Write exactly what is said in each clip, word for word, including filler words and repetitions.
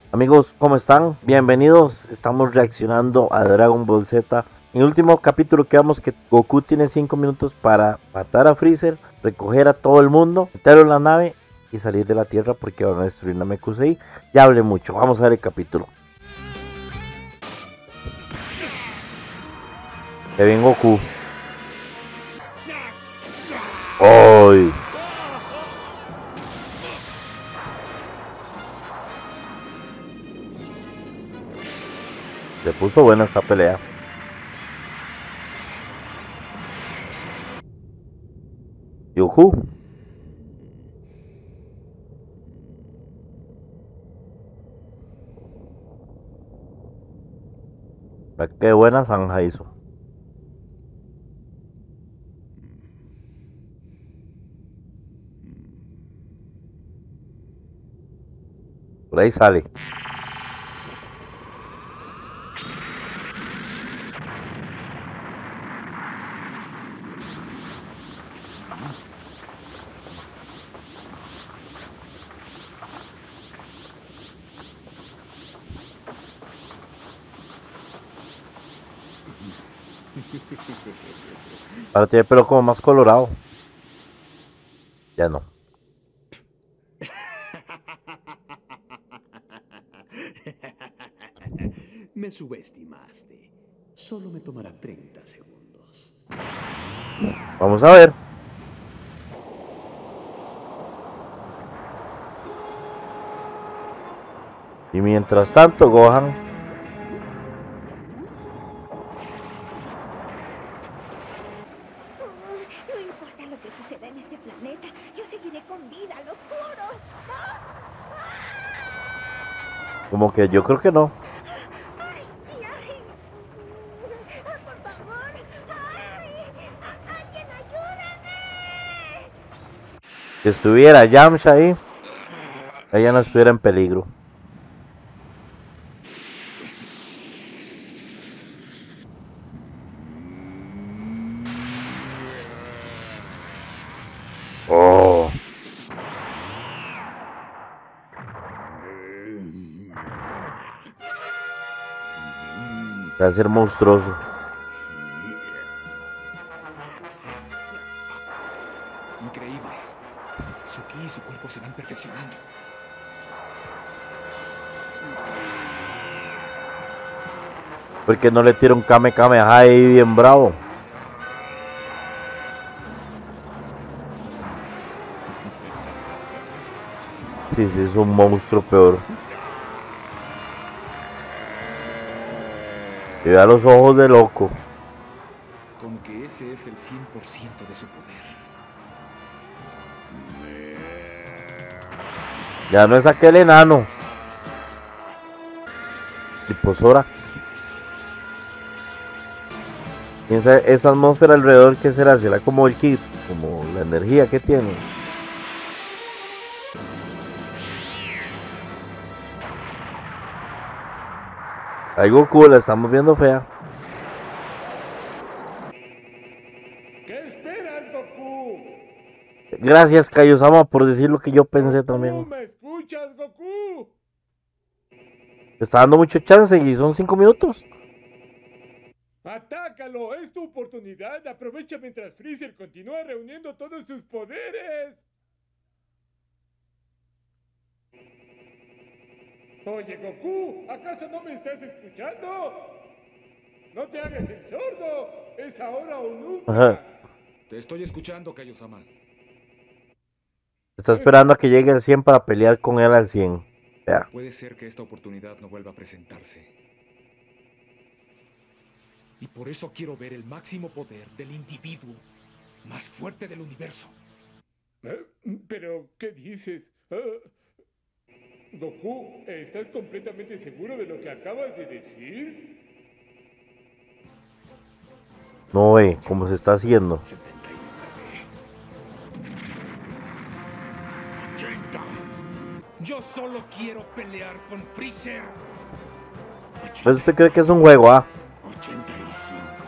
Amigos, ¿cómo están? Bienvenidos. Estamos reaccionando a Dragon Ball Z. En el último capítulo quedamos que Goku tiene cinco minutos para matar a Freezer, recoger a todo el mundo, meterlo en la nave y salir de la Tierra porque van a destruir Namekusei. Ya hablé mucho, vamos a ver el capítulo. Que bien Goku. ¡Ay! Se puso buena esta pelea. Goku. Qué buena zanja hizo. Por ahí sale. Ahora tiene el pelo como más colorado. Ya no. Me subestimaste. Solo me tomará treinta segundos. Vamos a ver. Y mientras tanto, Gohan. No importa lo que suceda en este planeta, yo seguiré con vida, lo juro. Como que yo creo que no. Ay, ay. Por favor, ay, alguien ayúdame. Si estuviera Yamcha ahí, ella no estuviera en peligro. Oh. Va a ser monstruoso. Increíble. Su ki y su cuerpo se van perfeccionando. Porque no le tira un Kame Kameha ahí bien bravo. Sí, sí, es un monstruo peor. Y da los ojos de loco. Con que ese es el cien por ciento de su poder. Ya no es aquel enano. Tipo Sora. Piensa esa atmósfera alrededor, ¿qué será? ¿Será como el ki? Como la energía que tiene. Ay, Goku, la estamos viendo fea. ¿Qué esperas, Goku? Gracias, Kaiosama, por decir lo que yo pensé también. ¿Me escuchas, Goku? Te está dando mucho chance y son cinco minutos. ¡Atácalo! ¡Es tu oportunidad! Aprovecha mientras Freezer continúa reuniendo todos sus poderes. Oye, Goku, ¿acaso no me estás escuchando? No te hagas el sordo. Es ahora o nunca. Ajá. Te estoy escuchando, Kaiosama. Está esperando a que llegue al cien para pelear con él al cien. Ya. Puede ser que esta oportunidad no vuelva a presentarse. Y por eso quiero ver el máximo poder del individuo más fuerte del universo. ¿Eh? ¿Pero qué dices? Uh, Goku, ¿estás completamente seguro de lo que acabas de decir? No ve cómo se está haciendo. setenta y nueve. ochenta. Yo solo quiero pelear con Freezer. Pero usted cree que es un juego, ¿ah? ochenta y cinco.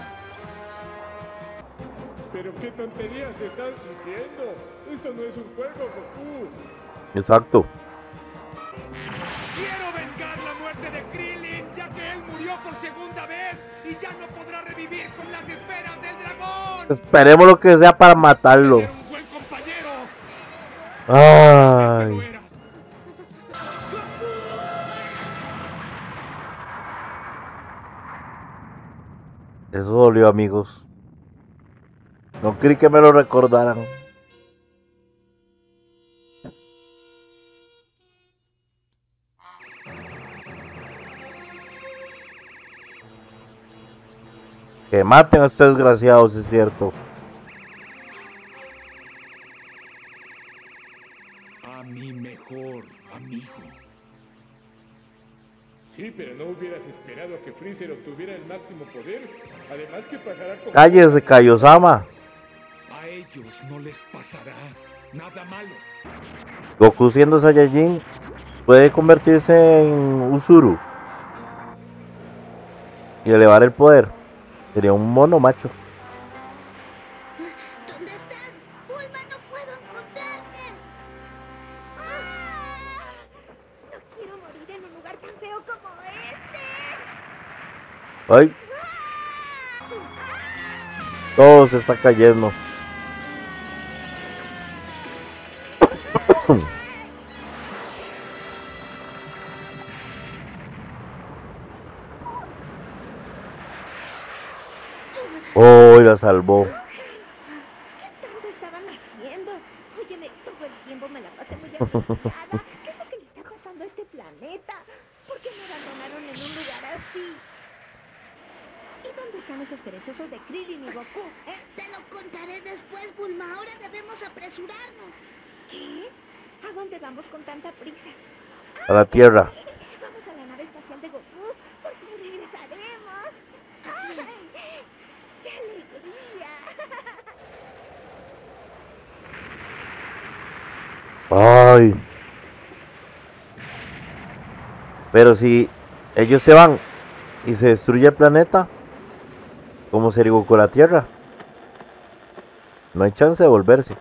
¿Pero qué tonterías estás diciendo? Esto no es un juego, Goku. Exacto. ¡Quiero vengar muerte de Krillin, ya que él murió por segunda vez y ya no podrá revivir con las esferas del dragón. Esperemos lo que sea para matarlo. Era un buen compañero. Ay. Lo era. Eso dolió, amigos. No creí que me lo recordaran. Que maten a estos desgraciados, es cierto. A mi mejor amigo. Sí, pero no hubieras esperado a que Freezer obtuviera el máximo poder. Además, ¿qué pasará con... Cállese, Kaiosama. A ellos no les pasará nada malo. Goku siendo Saiyajin puede convertirse en Uzuru y elevar el poder. Sería un mono macho. ¿Dónde estás? Bulma, no puedo encontrarte. ¡Ah! No quiero morir en un lugar tan feo como este. Ay, todo se está cayendo. Oh, la salvó. ¿Qué tanto estaban haciendo? Óyeme, todo el tiempo me la pasé muy angustiada. ¿Qué es lo que le está pasando a este planeta? ¿Por qué me abandonaron en un lugar así? ¿Y dónde están esos perezosos de Krillin y Goku? ¿Eh? Te lo contaré después, Bulma. Ahora debemos apresurarnos. ¿Qué? ¿A dónde vamos con tanta prisa? A la Tierra. Vamos a la nave espacial de Goku. Por fin regresaremos. Así es. ¡Ay! ¡Qué alegría! Ay. Pero si ellos se van y se destruye el planeta, ¿cómo sería Goku la Tierra? No hay chance de volverse.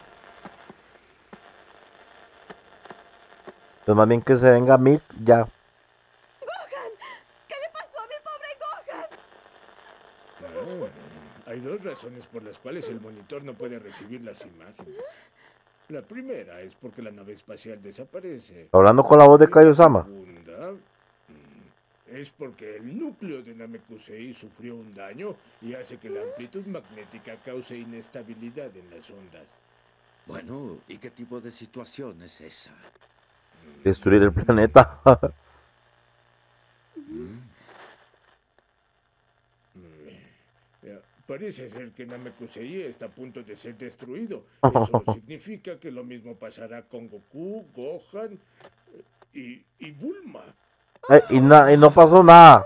Pues más bien que se venga Milk ya. ¡Gohan! ¿Qué le pasó a mi pobre Gohan? Ah, hay dos razones por las cuales el monitor no puede recibir las imágenes. La primera es porque la nave espacial desaparece. Hablando con la voz de Kaiosama. La segunda mm, es porque el núcleo de Namekusei sufrió un daño y hace que la amplitud magnética cause inestabilidad en las ondas. Bueno, ¿y qué tipo de situación es esa? Destruir el planeta. Mm, ya, Parece ser que Namekusei está a punto de ser destruido. Eso significa que lo mismo pasará con Goku, Gohan eh, y, y Bulma. Eh, y, na- y no pasó nada.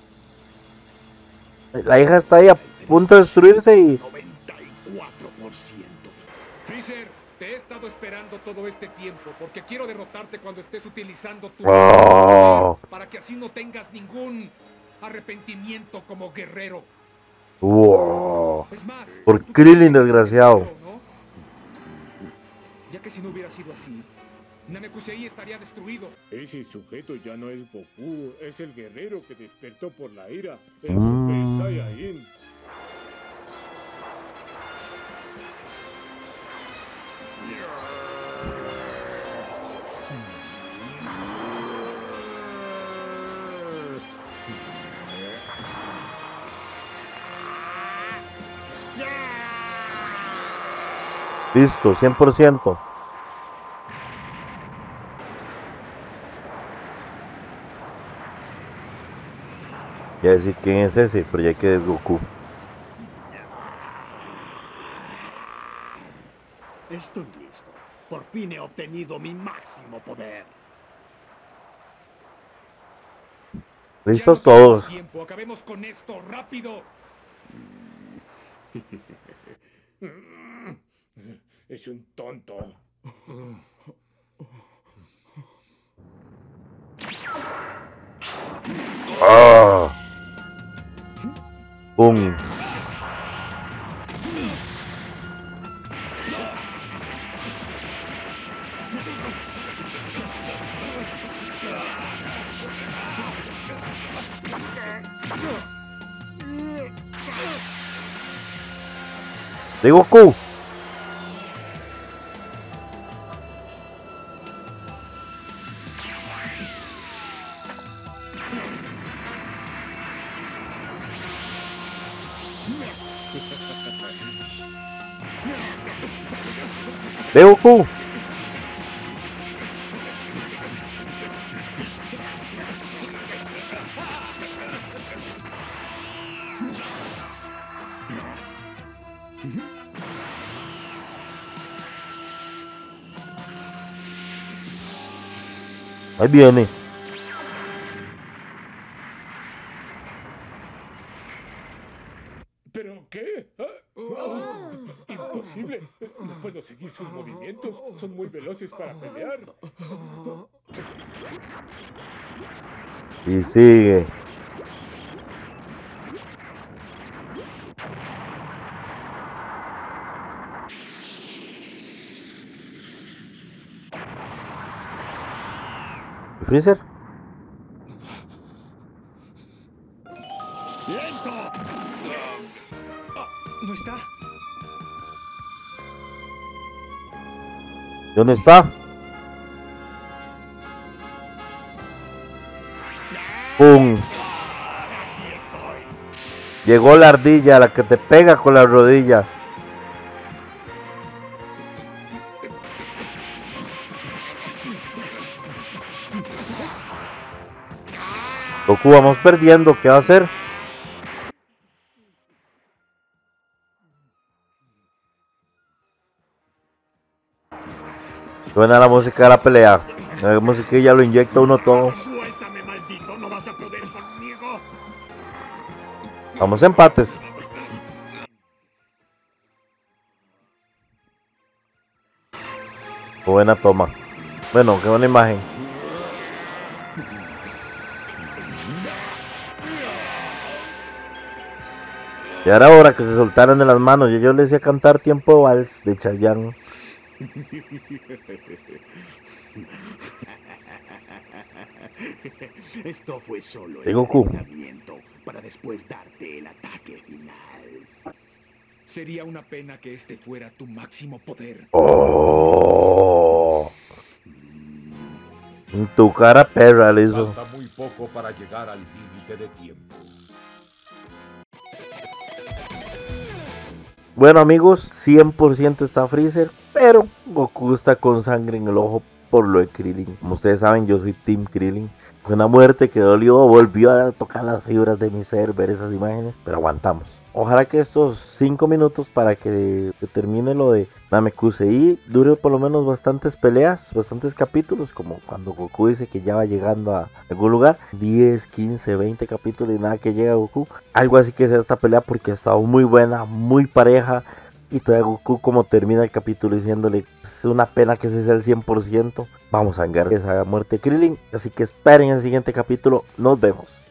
La hija está ahí a punto de destruirse y... noventa y cuatro por ciento. Freezer, te he estado esperando todo este tiempo porque quiero derrotarte cuando estés utilizando tu Oh. para que así no tengas ningún arrepentimiento como guerrero. Wow. Es más, Por tú Krillin, también eres desgraciado. guerrero, ¿no? Ya que si no hubiera sido así, Namekusei estaría destruido. Ese sujeto ya no es Goku, es el guerrero que despertó por la ira, el Mm. Super Saiyajin. Listo, cien por ciento. Ya decir quién es ese, pero ya que es Goku. Estoy listo. Por fin he obtenido mi máximo poder. Listos Ya no tenemos todos. tiempo, acabemos con esto rápido. Es un tonto. Ah. Boom. de Goku. De Goku. Ahí viene. ¿Pero qué? ¿Ah? Oh, imposible. No puedo seguir sus movimientos. Son muy veloces para pelear. Y sigue. ¿Y Freezer? ¡Lento! Ah, ¿no está? ¿Dónde está? ¡Pum! Aquí estoy. Llegó la ardilla, la que te pega con la rodilla. Goku, vamos perdiendo, ¿qué va a hacer? Suena la música de la pelea. La música ya lo inyecta uno todo. Suéltame, maldito, no vas a poder conmigo. Vamos a empates. Qué buena toma. Bueno, qué buena imagen. Ya era hora que se soltaran de las manos. Y yo les decía cantar Tiempo Vals de Chayanne. Esto fue solo De el Goku. calentamiento para después darte el ataque final. Sería una pena que este fuera tu máximo poder. Oh. En tu cara perra le hizo. Falta muy poco para llegar al límite de tiempo. Bueno amigos, cien por ciento está Freezer, pero Goku está con sangre en el ojo por lo de Krillin. Como ustedes saben, yo soy Team Krillin. Fue una muerte que dolió, volvió a tocar las fibras de mi ser ver esas imágenes, pero aguantamos. Ojalá que estos cinco minutos para que se termine lo de Namekusei dure por lo menos bastantes peleas, bastantes capítulos, como cuando Goku dice que ya va llegando a algún lugar, diez, quince, veinte capítulos y nada que llega a Goku. Algo así que sea esta pelea porque ha estado muy buena, muy pareja. Y todavía Goku como termina el capítulo diciéndole, es una pena que ese sea el cien por ciento. Vamos a vengar esa muerte de Krillin. Así que esperen el siguiente capítulo. Nos vemos.